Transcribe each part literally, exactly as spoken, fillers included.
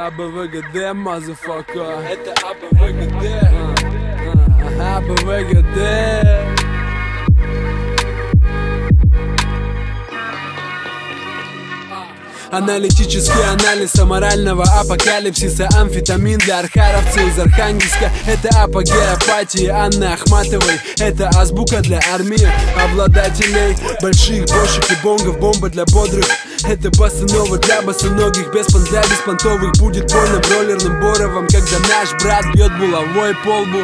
АБВГД, мазафака. Это АБВГД. АБВГД. Аналитический анализ аморального апокалипсиса. Амфетамин для архаровца из Архангельска. Это апогей апатии Анны Ахматовой. Это азбука для армии обладателей больших бошек и бонгов. Бомба для бодрых. Это басанова для босоногих. Без пан для беспонтовых. Будет больно бройлерным Боровым, когда наш брат бьет булавой по лбу.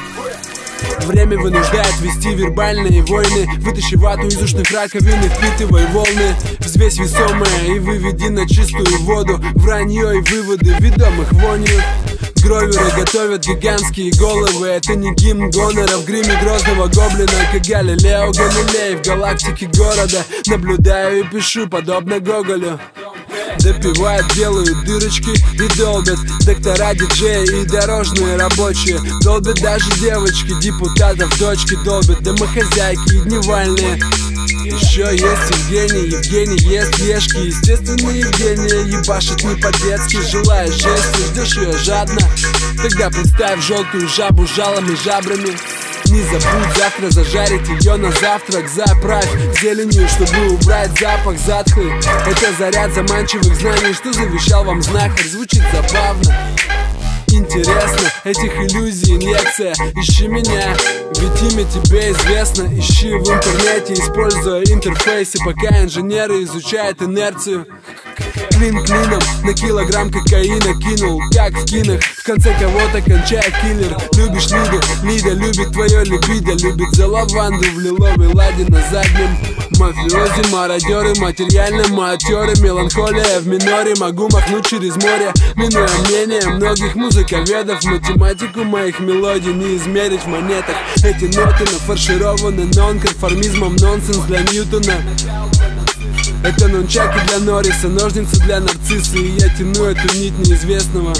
Время вынуждает вести вербальные войны. Вытащи вату из ушных раковин и впитывай волны. Взвесь весомое и выведи на чистую воду. Вранье и выводы ведомых вонью. Гроверы готовят гигантские головы. Это не гимн гонора в гриме грозного гоблина, как Галилео Галилей в галактике города. Наблюдаю и пишу, подобно Гоголю. Допивают, делают дырочки и долбят. Доктора, диджеи и дорожные рабочие. Долбят даже девочки, депутатов дочки долбят. Домохозяйки и дневальные. Еще есть Евгений, Евгений ест ешки. Естественно, Евгения ебашит не по-детски. Желаешь жести, ждешь ее жадно. Тогда представь желтую жабу с жалом и жабрами. Не забудь завтра зажарить ее на завтрак. Заправь зеленью, чтобы убрать запах затхлый. Это заряд заманчивых знаний, что завещал вам знахарь. Звучит забавно, интересно, этих иллюзий инъекция. Ищи меня, ведь имя тебе известно. Ищи в интернете, используя интерфейсы, пока инженеры изучают инерцию. Клин клином на килограмм кокаина кинул, как в кинах. В конце кого-то кончает киллер. Любишь Лиду, Лида любит твое либидо. Любит за лаванду в лиловой ладе на заднем. Мафиози, мародеры, материально матеры. Меланхолия в миноре, могу махнуть через море. Минуя мнение многих музыковедов. Математику моих мелодий не измерить в монетах. Эти ноты нафаршированы нон-конформизмом. Нонсенс для Ньютона. Это нунчаки для Норриса, ножницы для нарцисса. И я тяну эту нить неизвестного,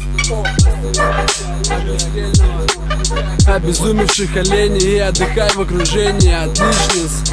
обезумевших оленей. И отдыхай в окружении отличниц.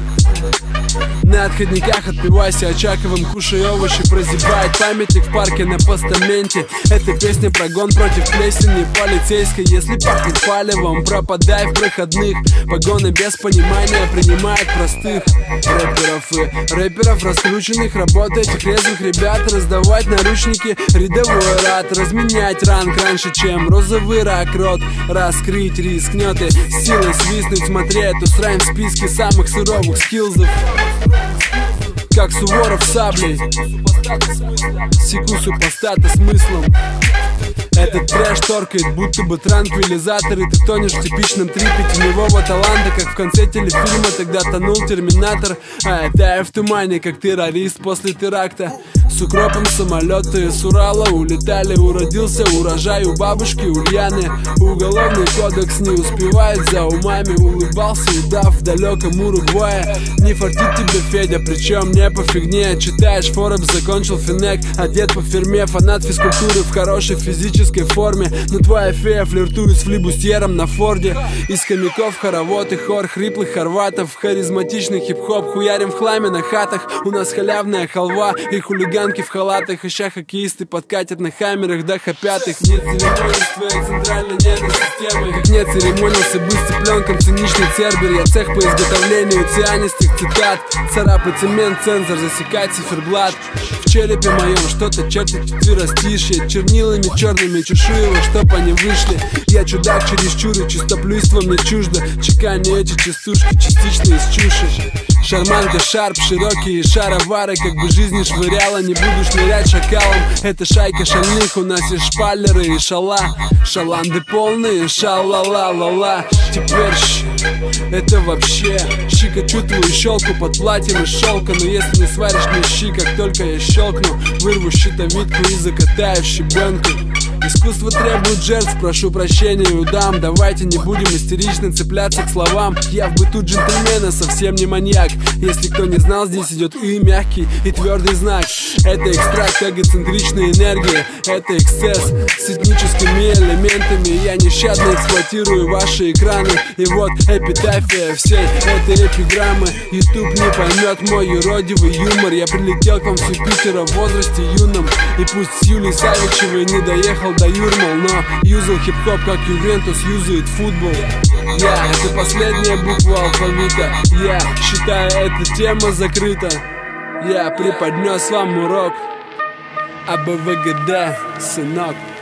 На отходниках отпивайся Очаковым, кушай овощи, прозябает памятник в парке на постаменте. Это песня про гон против плесени полицейской. Если пахнет палевом, пропадай в проходных. Погоны без понимания принимают простых рэперов и рэперов раскрученных. Работа этих резвых ребят, раздавать наручники. Рядовой рад разменять ранг раньше, чем розовый рак рот раскрыть рискнет и силой свистнуть. Смотри эту срань в списке самых суровых скиллзов. Как Суворов саблей, секу супостата смыслом. Этот трэш торкает, будто бы транквилизатор. И ты тонешь в типичном трипе теневого таланта, как в конце телефильма тогда тонул Терминатор. А я таю в тумане, как террорист после теракта. С укропом самолеты с Урала улетали. Уродился урожай у бабушки Ульяны. Уголовный кодекс не успевает за умами. Улыбался удав в далеком Уругвае. Не фартит тебе, Федя, причем не по фигне. Читаешь Форбс, закончил финек. Одет по фирме, фанат физкультуры в хорошей физической форме. Но твоя фея флиртует с флибустьером на Форде. Из хомяков хоровод и хор хриплых хорватов. Харизматичный хип-хоп хуярим в хламе на хатах. У нас халявная халва и хулиганки в халатах. Ища хоккеисты подкатят на хаммерах до хопятых. Нет церемонии с твоей центральной нервной системой. Как не церемонился бы с цыпленком циничный цербер. Я цех по изготовлению цианистых цитат. Царапай цемент, цензор, засекать циферблат. В черепе моем что-то чертит четверостишье. Чернилами черными чешую, во чтоб они вышли. Я чудак чересчур и чистоплюйство мне чуждо. Чеканю эти частушки частично из чуши. Шарманка, шарп, широкие шаровары. Как бы жизнь швыряла, не буду шнырять шакалом. Это шайка шальных, у нас есть шпалеры и шала. Шаланды полные, ша-ла-ла-ла-ла. Теперь щ, это вообще щекочу твою щелку под платьем из шелка. Но если не сваришь мне щи, как только я щелкну, вырву щитовидку и закатаю в щебенку. Искусство требует жертв, прошу прощения у дам. Давайте не будем истерично цепляться к словам. Я в быту джентльмена, совсем не маньяк. Если кто не знал, здесь идет и мягкий, и твердый знак. Это экстракт эгоцентричной энергии, это эксцесс с этническими элементами. Я нещадно эксплуатирую ваши экраны. И вот эпитафия всей этой эпиграммы. Ютуб не поймет мой юродивый юмор. Я прилетел к вам с Юпитера в возрасте юном, и пусть с Юлией Савичевой не доехал до Юрмал, но юзал хип-хоп, как Ювентус юзает футбол. Я, это последняя буква алфавита. Я считаю, эта тема закрыта. Я преподнес вам урок А Б В Г Д, сынок.